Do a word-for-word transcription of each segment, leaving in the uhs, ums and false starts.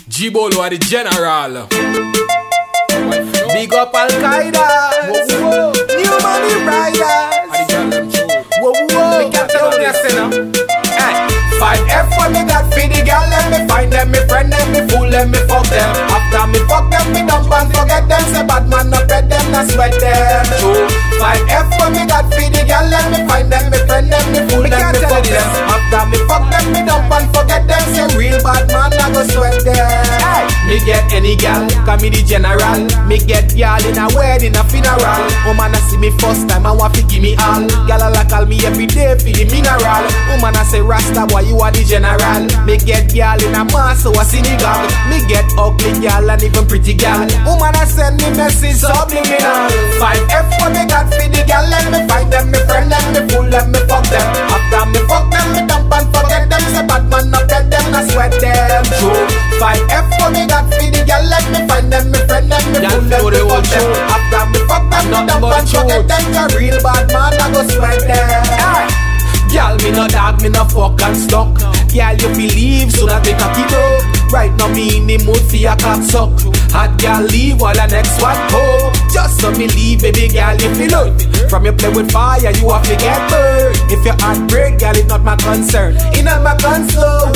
G-Bolo are the general. Big up Al-Qaeda. Whoa, whoa. New money riders. Whoa, whoa. Me can't tell me I say now. Hey. five F when me got for the girl, let me find them, me friend them, me fool them, me fuck them. After me fuck them, me dump and forget them. Say bad man, not bet them, not sweat them. True. five F when me got for the girl, let me find them, me friend them, me fool them, me fuck them. After me fuck them, me dump and forget them. Say real bad man, I go sweat them. Hey. Me get any girl, call me the general. Me get girl in a wedding, a funeral. Woman I see me first time, I want to give me all. Girl I like call me every day for the mineral. Woman I say Rasta boy, you are the general. Me get girl in a mass, so I Senegal. Me get ugly girl and even pretty girl. Woman I send me message subliminal. five F when me got for the girl, let me find them, me friend them, me fool them, me fuck them. After me fuck them, me dump and forget them. Say bad man, not get them, not sweat them. True. five F when me got for the girl, let me find them, me friend them, me fool them, me fuck them. After me fuck them, me dump and forget them. A real bad man, I go sweat them. Girl, me no dog, me no fuck and stuck. Girl, you believe so that me cocky up. Right now me in the mood for your cock suck. Hot girl leave while the next one go. Just so me leave, baby girl, you feel it. From you play with fire, you have to get burned. If your heart break, girl, it's not my concern. It's not my concern.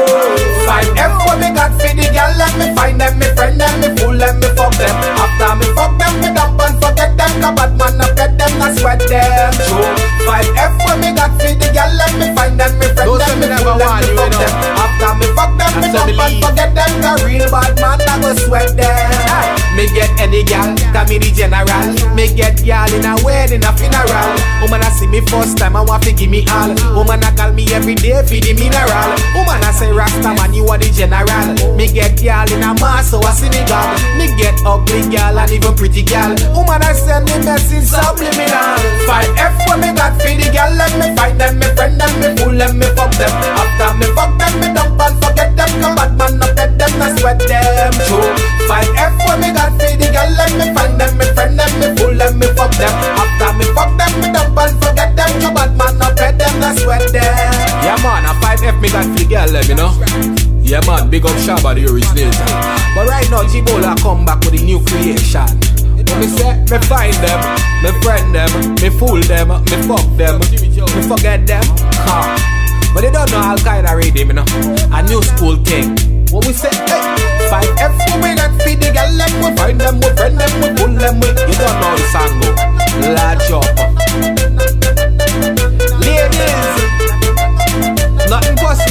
five F what me got for the girl, let me find them, me friend them, me fool them, me fuck them. After me fuck them, me dump and forget them. Cause bad man, not get them, not sweat them. five F what me got for the girl, let me find them, me friend them, me fool them, me fuck them. After me fuck them, me dump and forget them. Cause real bad man, I go sweat them. Me get any girl, call me the general. Me get girl in a wedding, a funeral. Woman I see me first time, I want to give me all. Woman I call me every day for the mineral. Woman I say Rasta man, you are the general. Me get girl in a mass, so I see the girl. Me get ugly girl and even pretty girl. Woman I send me message subliminal. five F when me got for the girl, let me find them, me friend them, me fool them, me fuck them. After me fuck them, me dump and forget them. Come bad man, not bet them, not sweat them. True. five F when me got for the girl, let me find them, me friend them, me fool them, me fuck them. After me fuck them, me dump and forget them. Come bad man, not bet them, not sweat them. Yeah man, a five F me got for the girl, let me know. Yeah man, big up Shabba the originator. But right now G-Bolo come back with a new creation. Me say, me find them, me friend them, me fool them, me fuck them, me forget them. Huh. But they don't know Al-Qaeda rhythm, you know. A new school thing. What we say, hey, five F we not feed the girl, let me find them, we friend them, we fool them, we. You don't know the song go. Large up. Ladies, nothing possible.